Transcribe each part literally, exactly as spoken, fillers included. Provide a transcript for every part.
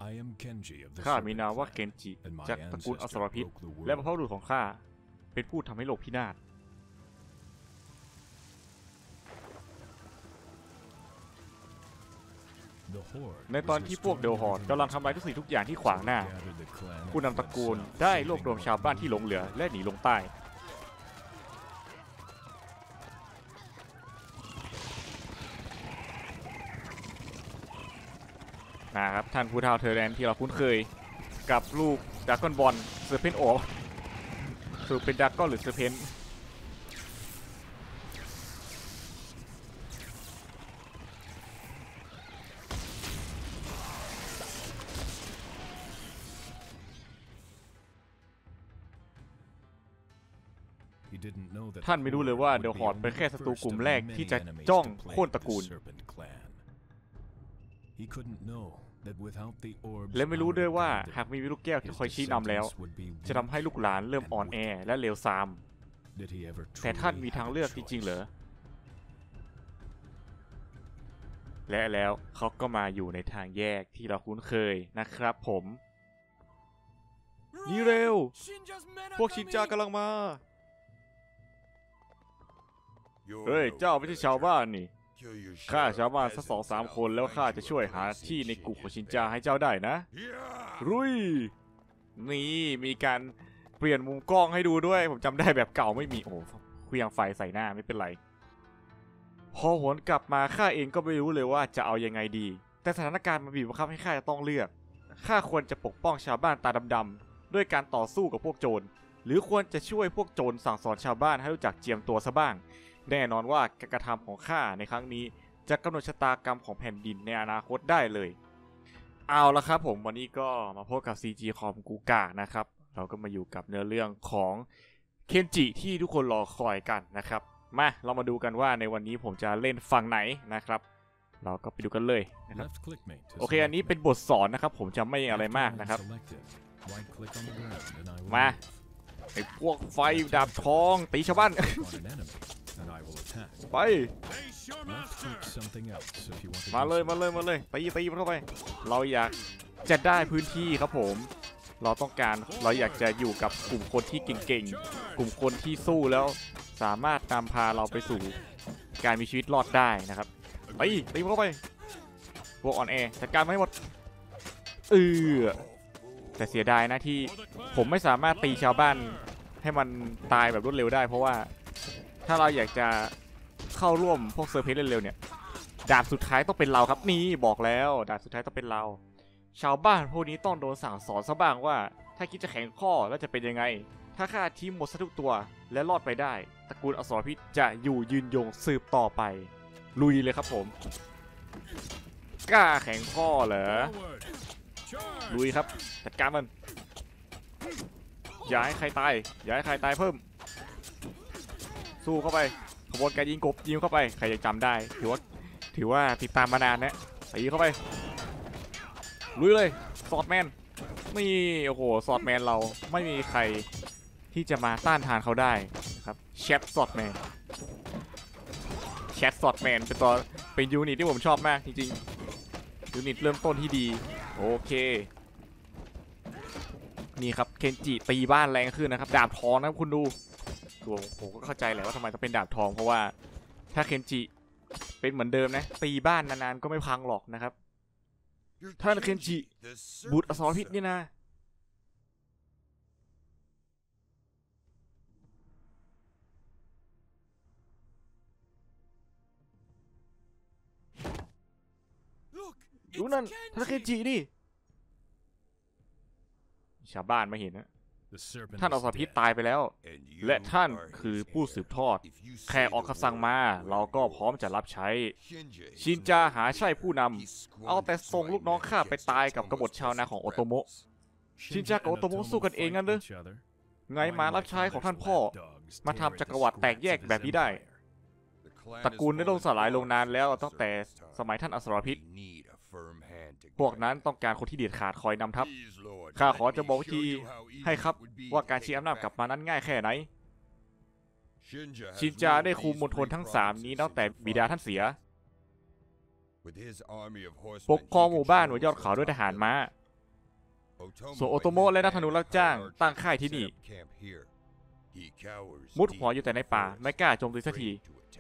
ข้ามีนามว่าเคนจิจากตระกูลอสรพิษและบรรพบุรุษของข้าเป็นผู้ทำให้โลกพินาศในตอนที่พวกเดลฮอร์ดกำลังทำลายทุกสิ่งทุกอย่างที่ขวางหน้าผู้นำตระกูลได้รวบรวมชาวบ้านที่หลงเหลือและหนีลงใต้นะครับท่านผู้เฒ่าเทอร์แลนที่เราคุ้นเคยกับลูกดราก้อนบอลเซอร์เพนโอสรุปเป็นดราก้อนหรือเซอร์เพนท่านไม่รู้เลยว่าเดลฮอร์ดเป็นแค่ศัตรูกลุ่มแรกที่จะจ้องโค่นตระกูลและไม่รู้ด้วยว่าหากมีวิลูกแก้วที่คอยชี้นำแล้วจะทำให้ลูกหลานเริ่มอ่อนแอและเลวทรามแต่ท่านมีทางเลือกจริงๆเหรอและแล้วเขาก็มาอยู่ในทางแยกที่เราคุ้นเคยนะครับผมนี่เร็วพวกชินจากำลังมาเฮ้ยเจ้าไม่ใช่ชาวบ้านนี่ข้าชาวบ้านสักสองสามคนแล้วข้าจะช่วยหาที่ในกลุ่มของชินจาให้เจ้าได้นะรุยนี่มีการเปลี่ยนมุมกล้องให้ดูด้วยผมจำได้แบบเก่าไม่มีโอ้เครื่องไฟใส่หน้าไม่เป็นไรพอหวนกลับมาข้าเองก็ไม่รู้เลยว่าจะเอายังไงดีแต่สถานการณ์มันบีบบังคับให้ข้าจะต้องเลือกข้าควรจะปกป้องชาวบ้านตาดำๆด้วยการต่อสู้กับพวกโจรหรือควรจะช่วยพวกโจรสั่งสอนชาวบ้านให้รู้จักเจียมตัวซะบ้างแน่นอนว่าการกระทำของข้าในครั้งนี้จะกำหนดชะตากรรมของแผ่นดินในอนาคตได้เลยเอาละครับผมวันนี้ก็มาพบกับ ซี จี คอมกูกะนะครับเราก็มาอยู่กับเนื้อเรื่องของเคนจิที่ทุกคนรอคอยกันนะครับมาเรามาดูกันว่าในวันนี้ผมจะเล่นฝั่งไหนนะครับเราก็ไปดูกันเลยนะครับโอเคอันนี้เป็นบทสอนนะครับผมจะไม่อะไรมากนะครับมาไอ้พวกไฟดาบทองตีชาวบ้านไปมาเลยมาเลยมาเลยตีตีเข้าไปเราอยากจะได้พื้นที่ครับผมเราต้องการเราอยากจะอยู่กับกลุ่มคนที่เก่งๆกลุ่มคนที่สู้แล้วสามารถนำพาเราไปสู่การมีชีวิตรอดได้นะครับตีตีเข้าไปพวกอ่อนแอจัดการให้หมดเออแต่เสียดายนะที่ผมไม่สามารถตีชาวบ้านให้มันตายแบบรวดเร็วได้เพราะว่าถ้าเราอยากจะเข้าร่วมพวกเซอร์เพสเร็วๆเนี่ยดาบสุดท้ายต้องเป็นเราครับนี่บอกแล้วดาบสุดท้ายต้องเป็นเราชาวบ้านพวกนี้ต้องโดนสั่งสอนซะบ้างว่าถ้าคิดจะแข็งข้อแล้วจะเป็นยังไงถ้าฆ่าทีมหมดซะทุกตัวและรอดไปได้ตระกูลอสรพิษจะอยู่ยืนยงสืบต่อไปลุยเลยครับผมกล้าแข็งข้อเหรอลุยครับจัดการมันอย่าให้ใครตายอย่าให้ใครตายเพิ่มสู้เข้าไปขบวนการยิงกบยิงเข้าไปใครจะจำได้ถือว่าถือว่าติดตามมานานนะตีเข้าไปลุยเลยสอดแมนนี่โอ้โหสอดแมนเราไม่มีใครที่จะมาต้านทานเขาได้ครับแชทสอดแมนแชทสอดแมนเป็นตัวเป็นยูนิตที่ผมชอบมากจริงๆยูนิตเริ่มต้นที่ดีโอเคนี่ครับเคนจิตีบ้านแรงขึ้นนะครับดาบทองนะคุณดูตัวผมก็เข้าใจแหละว่าทำไมต้องเป็นดาบทองเพราะว่าถ้าเคนจิเป็นเหมือนเดิมนะตีบ้านนานๆก็ไม่พังหรอกนะครับท่านเคนจิบุตรอสรพิษนี่นะดูนั่นท่านเคนจินี่ชาวบ้านมาเห็นนะท่านอสรพิษตายไปแล้วและท่านคือผู้สืบทอดแค่ออกคำสั่งมาเราก็พร้อมจะรับใช้ชินจาหาใช่ผู้นำเอาแต่ส่งลูกน้องข้าไปตายกับกบฏชาวนาของโอโตโมะชินจากัโอโตโมะสู้กันเองงั้นหรือไงมารับใช้ของท่านพ่อมาทำจักรวรรดิแตกแยกแบบนี้ได้ตระกูลได้ล่มสลายลงนานแล้วตั้งแต่สมัยท่านอสรพิษพวกนั้นต้องการคนที่เด็ดขาดคอยนำทัพข้าขอจะบอกวิธีให้ครับว่าการชี้อำนาจกลับมานั้นง่ายแค่ไหนชินจาได้คุมมณฑลทั้งสามนี้ตั้งแต่บิดาท่านเสียปกครองหมู่บ้านบนยอดเขาด้วยทหารม้าส่วนโอโตโมะและนักธนูรับจ้างตั้งค่ายที่นี่มุดหัวอยู่แต่ในป่าไม่กล้าโจมตีสักที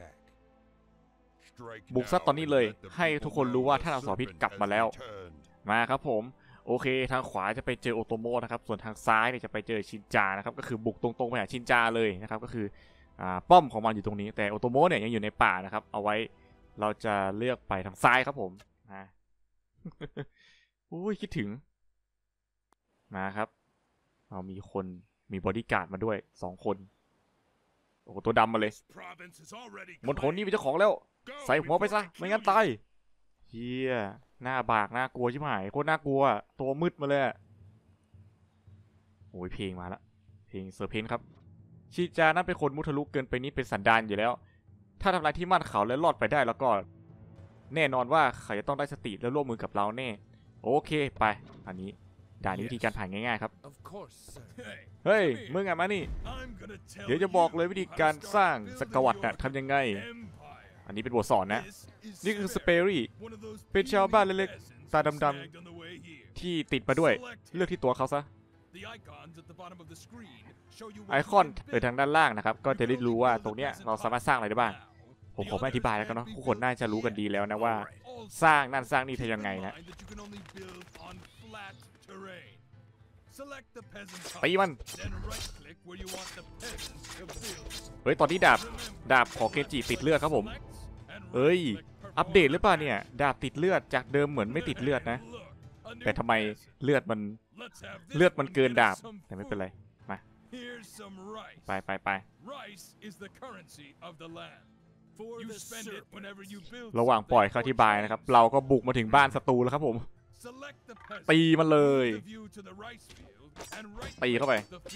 บุกซัดตอนนี้เลยให้ทุกคนรู้ว่าท่านอสรพิษกลับมาแล้วมาครับผมโอเคทางขวาจะไปเจอโอโตโมะนะครับส่วนทางซ้ายเนี่ยจะไปเจอชินจานะครับก็คือบุกตรงๆไปหาชินจาเลยนะครับก็คืออ่าป้อมของมันอยู่ตรงนี้แต่โอโตโมะเนี่ยยังอยู่ในป่านะครับเอาไว้เราจะเลือกไปทางซ้ายครับผมนะ อุ้ยคิดถึงมาครับเรามีคนมีบอดี้การ์ดมาด้วยสองคนโอ้โหตัวดำมาเลยมณฑลนี่เป็นเจ้าของแล้วใส่หัวไปซะไม่งั้นตายเฮียหน้าบากหน้ากลัวชิบหายโคตรน่ากลัวตัวมืดมาเลยโอ้ยเพลงมาละเพลงเซอร์เพนครับชิจานั้นเป็นคนมุทะลุเกินไปนี้เป็นสันดานอยู่แล้วถ้าทำลายที่มั่นเขาและรอดไปได้แล้วก็แน่นอนว่าเขาจะต้องได้สติและร่วมมือกับเราแน่โอเคไปอันนี้ด่านนี้วิธีการผ่านง่ายๆครับเฮ้ยมึงไงมานี่เดี๋ยวจะบอกเลยวิธีการสร้างสกวัตน่ะทำยังไงอันนี้เป็นบทสอนนะนี่คือสเปรี่เป็นชาวบ้านเล็กๆตาดำๆที่ติดมาด้วยเลือกที่ตัวเขาซะไอคอนเออทางด้านล่างนะครับก็จะได้รู้ว่าตรงเนี้ยเราสามารถสร้างอะไรได้บ้างผมขอไม่อธิบายแล้วกันเนาะทุกคนน่าจะรู้กันดีแล้วนะว่าสร้างนั่นสร้างนี่ทำยังไงนะตีมันเฮ้ยตอนนี้ดาบดาบของเกจิติดเลือดครับผมเอ้ยอัปเดตหรือเปล่าเนี่ยดาบติดเลือดจากเดิมเหมือนไม่ติดเลือดนะแต่ทำไมเลือดมันเลือดมันเกินดาบแต่ไม่เป็นไรมาไปไปไประหว่างปล่อยเขาอธิบายนะครับเราก็บุกมาถึงบ้านศัตรูแล้วครับผมตีมันเลยตีเข้าไป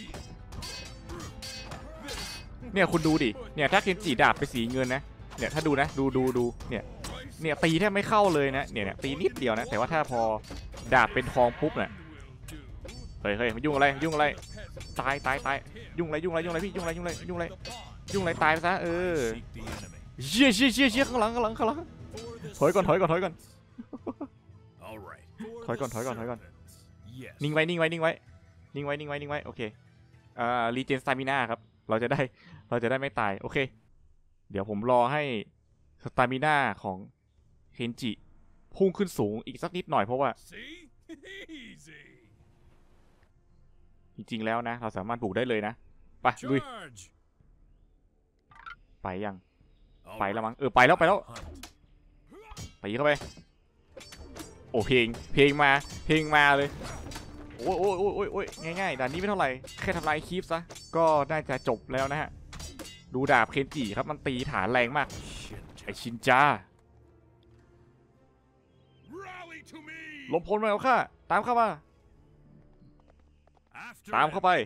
เนี่ยคุณดูดิเนี่ยถ้าเคนจิดาบไปสีเงินนะเนี่ยถ้าดูนะดูดูดูเนี่ยเนี่ยตีแทบไม่เข้าเลยนะเนี่ยตีนิดเดียวนะแต่ว่าถ้าพอดาบเป็นทองปุ๊บเนี่ยเฮ้ยเฮ้ยยุ่งอะไรยุ่งอะไรตายตายตายยุ่งอะไรยุ่งอะไรยุ่งอะไรพี่ยุ่งอะไรยุ่งอะไรยุ่งอะไรยุ่งอะไรตายไปซะเออเชี่ยเชี่ยเชี่ยเชี่ยข้างหลังข้างหลังข้างหลังถอยก่อนถอยก่อนถอยก่อนถอยก่อนถอยก่อนถอยก่อนนิ่งไว้นิ่งไว้นิ่งไว้นิ่งไว้นิ่งไว้นิ่งไว้โอเคอ่ารีเจนสตามิน่าครับเราจะได้เราจะได้ไม่ตายโอเคเดี๋ยวผมรอให้สตามิน่าของเคนจิพุ่งขึ้นสูงอีกสักนิดหน่อยเพราะว่าจริงๆแล้วนะเราสามารถบุกได้เลยนะไปลุยไปยังไปแล้วมั้งเออไปแล้วไปแล้วตีเข้าไปโอ้เพลงเพลงมาเพลงมาเลยโอ้ยโอ้ยโอ้ยโอ้ยโอ้ยง่ายๆด่านนี้ไม่เท่าไหร่แค่ทำลายคลิปซะก็น่าจะจบแล้วนะฮะดูดาบเคนจิครับมันตีฐานแรงมากไอชินจาลมพลมาแล้วค่ะตามเข้ามาตามเข้าไป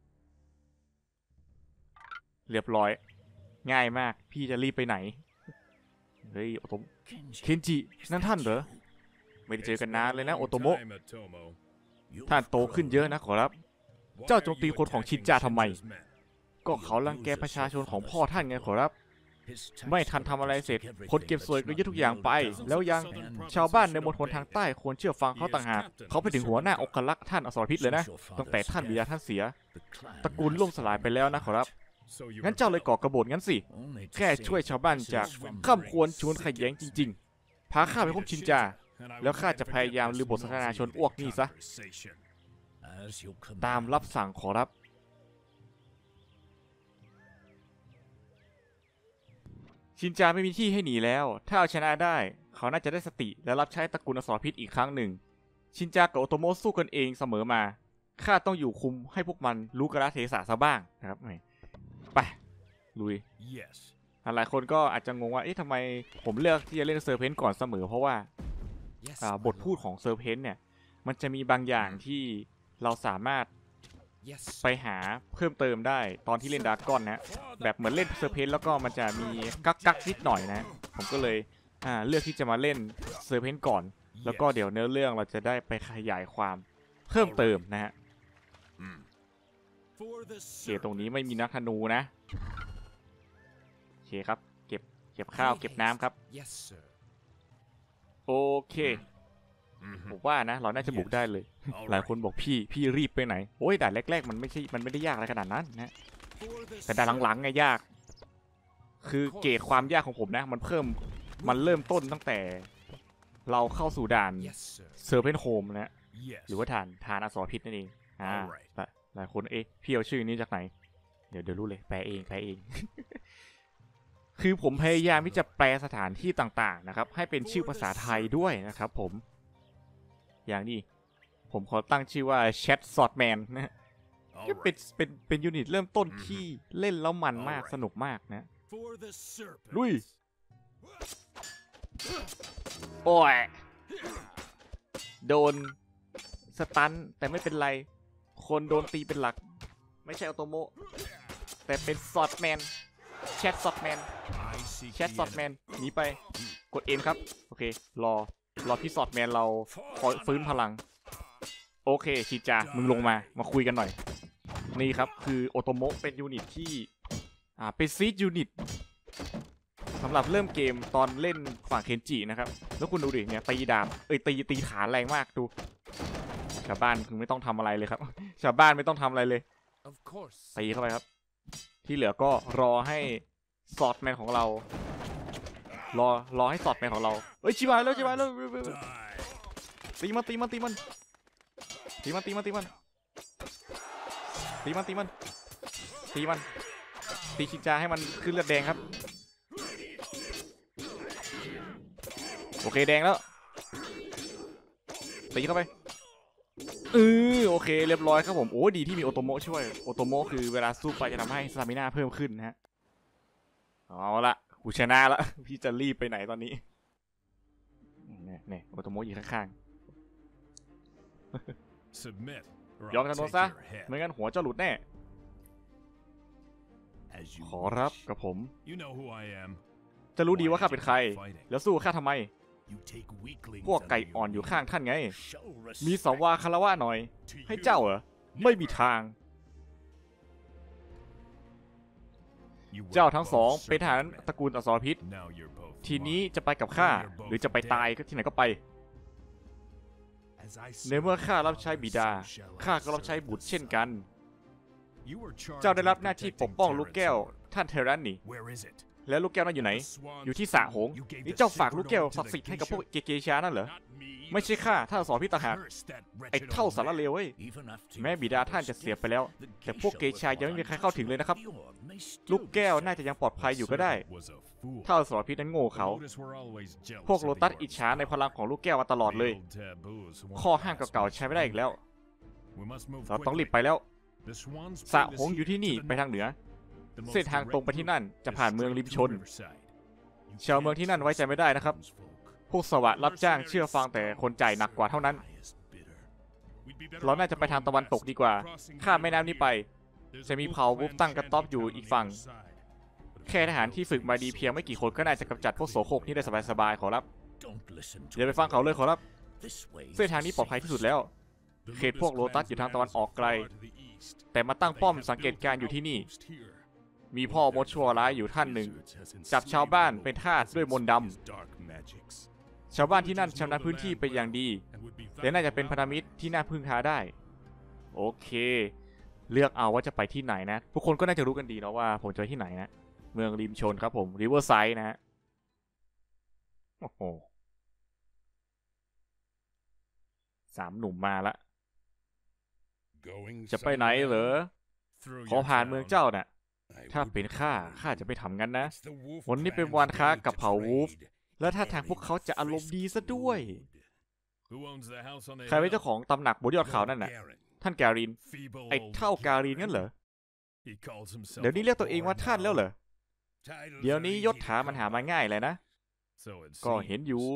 เรียบร้อยง่ายมากพี่จะรีบไปไหนเฮ้ยโอโตโมะเคนจินั่นท่านเหรอไม่ได้เจอกันนานเลยนะโอโตโมะท่านโตขึ้นเยอะนะขอรับเจ้าโจมตีคนของชินจาทำไมก็เขารังแกประชาชนของพ่อท่านไงขอรับไม่ทันทำอะไรเสร็จคนเก็บสวยก็ยึดทุกอย่างไปแล้วยังชาวบ้านในมณฑลทางใต้ควรเชื่อฟังเขาต่างหากเขาไปถึงหัวหน้าองครักษ์ท่านอสรพิษเลยนะตั้งแต่ท่านบิดาท่านเสียตระกูลล่มสลายไปแล้วนะขอรับงั้นเจ้าเลยก่อกบฏงั้นสิแค่ช่วยชาวบ้านจากข้ามควรชวนขยแย้งจริงๆพาข้าไปพบชินจาแล้วข้าจะพยายามลืมบทสนทนาชนอ้วกนี่ซะตามรับสั่งขอรับชินจาไม่มีที่ให้หนีแล้วถ้าเอาชนะได้เขาน่าจะได้สติและรับใช้ตระกูลอสรพิษอีกครั้งหนึ่งชินจากับโอโตโมะสู้กันเองเสมอมาข้าต้องอยู่คุมให้พวกมันรู้กาลเทศะซะบ้างนะครับไปลุย yes. หลายคนก็อาจจะงงว่าเอ๊ะทำไมผมเลือกที่จะเล่นเซอร์เพนต์ก่อนเสมอเพราะว่า yes. บทพูดของเซอร์เพนต์เนี่ยมันจะมีบางอย่างที่เราสามารถ yes. ไปหาเพิ่มเติมได้ตอนที่เล่นดราก้อนนะแบบเหมือนเล่นเซอร์เพนต์แล้วก็มันจะมีกักกักนิดหน่อยนะผมก็เลยเลือกที่จะมาเล่นเซอร์เพนต์ก่อนแล้วก็เดี๋ยวเนื้อเรื่องเราจะได้ไปขยายความเพิ่มเติมนะฮะเดี๋ยวตรงนี้ไม่มีนักธนูนะโอเคครับเก็บเก็บข้าวเก็บน้ำครับโอเคผมว่านะเราน่าจะบุกได้เลยหลายคนบอกพี่พี่รีบไปไหนโอ้ยด่านแรกๆมันไม่ใช่มันไม่ได้ยากอะไรขนาดนั้นนะแต่ด่านหลังๆไงยากคือเกรดความยากของผมนะมันเพิ่มมันเริ่มต้นตั้งแต่เราเข้าสู่ด่านเซอร์เพนโฮมนะหรือว่าฐานฐานอสรพิษนั่นเองอ่าหลายคนเอ๊ะพี่เอาชื่อนี้จากไหนเดี๋ยวเดี๋ยวรู้เลยแปลเองแปลเอง คือผมพยายามที่จะแปลสถานที่ต่างๆนะครับให้เป็นชื่อภาษาไทยด้วยนะครับผมอย่างนี้ผมขอตั้งชื่อว่าแชทซอดแมนนะก็เป็นเป็นเป็นยูนิตเริ่มต้นที่เล่นแล้วมันมากสนุกมากนะลุยโอ้ยโดนสตันแต่ไม่เป็นไรคนโดนตีเป็นหลักไม่ใช่ออโตโมแต่เป็นซอดแมนแชทซอดแมนแชทซอดแมนหนีไปกดเอ็นครับโอเครอรอพี่ซอดแมนเราคอยฟื้นพลังโอเคชิจามึงลงมามาคุยกันหน่อยนี่ครับคือโอโตโมเป็นยูนิตที่อ่าเป็นซีดยูนิตสำหรับเริ่มเกมตอนเล่นฝั่งเคนจินะครับแล้วคุณดูดิเนี่ยตีดาบเอ้ยตีตีฐานแรงมากดูชาวบ้านคือไม่ต้องทำอะไรเลยครับชาวบ้านไม่ต้องทำอะไรเลยตีเข้าไปครับที่เหลือก็รอให้ซอดแมนของเรารอรอให้ซอดแมนของเราเอ้ยชิบายแล้วชิบายแล้วตีมันตีมันตีมันตีมันตีมันตีมันตีมันตีมันตีมันตีชิจาให้มันขึ้นเลือดแดงครับโอเคแดงแล้วตีเข้าไปเออโอเคเรียบร้อยครับผมโอ้ดีที่มีโอโตโมช่วยโอโตโมคือเวลาสู้ไปจะทำให้สตามิน่าเพิ่มขึ้นนะฮะเอาละกูชนะละพี่จะรีบไปไหนตอนนี้เนี่ยเนี่ยโอโตโมอยู่ข้างๆยอมกันโนซะไม่งั้นหัวจะหลุดแน่ขอรับกับผมจะรู้ดีว่าข้าเป็นใครแล้วสู้ข้าทำไมพวกไก่อ่อนอยู่ข้างท่านไงมีสัมวาคารวะหน่อยให้เจ้าเหรอไม่มีทางเจ้าทั้งสองเป็นทหารตระกูลอสรพิษทีนี้จะไปกับข้าหรือจะไปตายก็ที่ไหนก็ไปในเมื่อข้ารับใช้บิดาข้าก็รับใช้บุตรเช่นกันเจ้าได้รับหน้าที่ปกป้องลูกแก้วท่านเทรันนี่แล้วลูกแก้วนั่นอยู่ไหนอยู่ที่สระหงส์นี่เจ้าฝากลูกแก้วศักดิ์สิทธิ์ให้กับพวกเกเกชานั่นเหรอไม่ใช่ข้าท่านสอนพี่ต่างหากไอ้เท่าสารเลวเว้ยแม้บิดาท่านจะเสียไปแล้วแต่พวกเกชายังไม่มีใครเข้าถึงเลยนะครับลูกแก้วน่าจะยังปลอดภัยอยู่ก็ได้เท่าสอนพี่นั้นโง่เขาพวกโลตัสอิจฉาในพลังของลูกแก้วมาตลอดเลยข้อห้ามเก่าๆใช้ไม่ได้อีกแล้วเราต้องรีบไปแล้วสระหงส์อยู่ที่นี่ไปทางเหนือเส้นทางตรงไปที่นั่นจะผ่านเมืองริมชนชาวเมืองที่นั่นไว้ใจไม่ได้นะครับพวกสวะรับจ้างเชื่อฟังแต่คนจ่ายหนักกว่าเท่านั้นเราน่าจะไปทางตะวันตกดีกว่าข้ามแม่น้ำนี้ไปจะมีเผ่าวุบตั้งกระต๊อบอยู่อีกฝั่งแค่ทหารที่ฝึกมาดีเพียงไม่กี่คนก็น่าจะกำจัดพวกโสโครกนี่ได้สบายๆขอรับอย่าไปฟังเขาเลยขอรับเส้นทางนี้ปลอดภัยที่สุดแล้วเขตพวกโลตัสอยู่ทางตะวันออกไกลแต่มาตั้งป้อมสังเกตการอยู่ที่นี่มีพ่อมดชั่วร้ายอยู่ท่านหนึ่งจับชาวบ้านเป็นทาสด้วยมนต์ดำชาวบ้านที่นั่นชำนาญพื้นที่เป็นอย่างดีและน่าจะเป็นพันธมิตรที่น่าพึ่งพาได้โอเคเลือกเอาว่าจะไปที่ไหนนะทุกคนก็น่าจะรู้กันดีเนาะว่าผมจะไปที่ไหนนะเมืองริมชนครับผมริเวอร์ไซด์นะฮะโอ้โหสามหนุ่มมาละจะไปไหนเหรอขอผ่านเมืองเจ้าน่ะถ้าเป็นข้าข้าจะไม่ทำงั้นนะวันนี้เป็นวันค้ากับเผ่าวูฟและถ้าทางพวกเขาจะอารมณ์ดีซะด้วยใครเป็นเจ้าของตำหนักบนยอดเขานั่นน่ะท่านการินไอ้เท่าการินงั้นเหรอเดี๋ยวนี้เรียกตัวเองว่าท่านแล้วเหรอเดี๋ยวนี้ยศถามันหามาง่ายเลยนะก็เห็นอยู่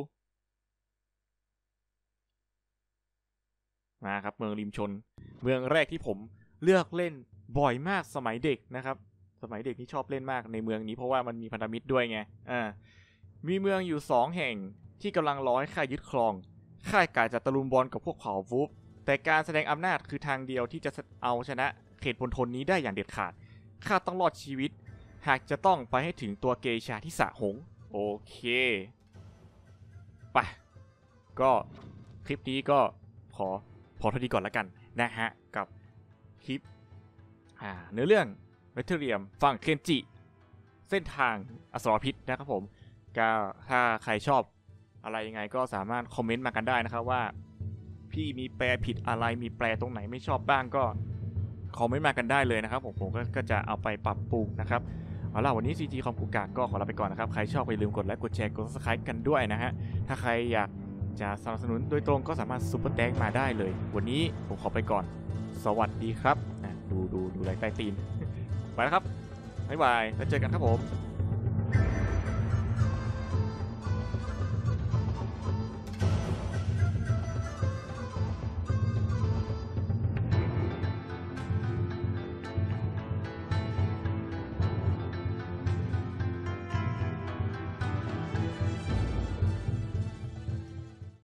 มาครับเมืองริมชนเมืองแรกที่ผมเลือกเล่นบ่อยมากสมัยเด็กนะครับสมัยเด็กนี่ชอบเล่นมากในเมืองนี้เพราะว่ามันมีพันธมิตรด้วยไงอ่ามีเมืองอยู่สองแห่งที่กำลังรอให้ข้ายึดครองข้ากะจะตะลุมบอลกับพวกเผ่าวูฟแต่การแสดงอำนาจคือทางเดียวที่จะเอาชนะเขตพลทนนี้ได้อย่างเด็ดขาดข้าต้องรอดชีวิตหากจะต้องไปให้ถึงตัวเกชาที่สระหงส์โอเคไปก็คลิปนี้ก็ขอพอเท่านี้ก่อนแล้วกันนะฮะกับคลิปอ่าเนื้อเรื่องเมทเรียมฝั่งเคนจิเส้นทางอสรพิษนะครับผมก็ถ้าใครชอบอะไรยังไงก็สามารถคอมเมนต์มากันได้นะครับว่าพี่มีแปลผิดอะไรมีแปลตรงไหนไม่ชอบบ้างก็คอมเมนต์มากันได้เลยนะครับผมผมก็จะเอาไปปรับปรุงนะครับเอาล่ะวันนี้ ซี จี คอมกูกากก็ขอลาไปก่อนนะครับใครชอบอย่าลืมกดไลค์กดแชร์กด ซับสไครบ์ กันด้วยนะฮะถ้าใครอยากจะสนับสนุนโดยตรงก็สามารถซุปเปอร์แตงมาได้เลยวันนี้ผมขอไปก่อนสวัสดีครับดูดูดูไลค์ใต้ตีนไปแล้วครับบ๊ายบายแล้วเจอกันครับผม